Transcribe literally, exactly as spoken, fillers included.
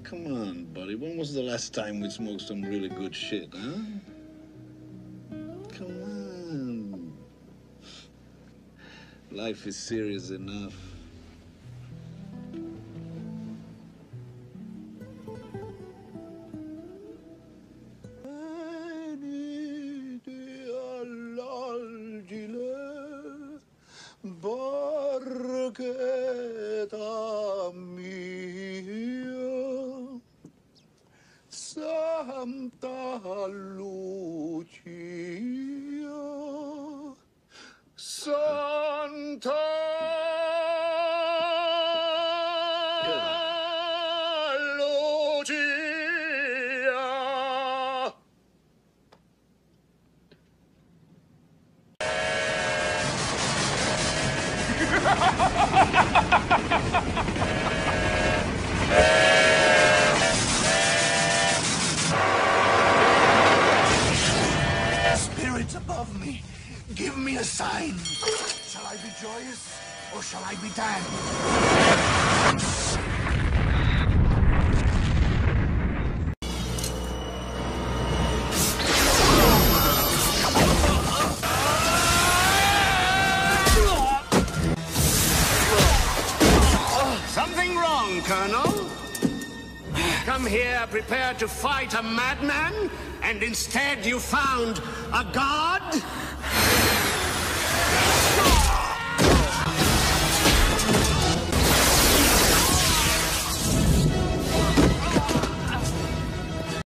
Come on, buddy. When was the last time we smoked some really good shit, huh? Come on. Life is serious enough. Barchetta mia, Santa Lucia, Santa Lucia. Spirits above me, give me a sign. Shall I be joyous or shall I be damned? Something wrong, Colonel? Come here prepared to fight a madman, and instead you found a god?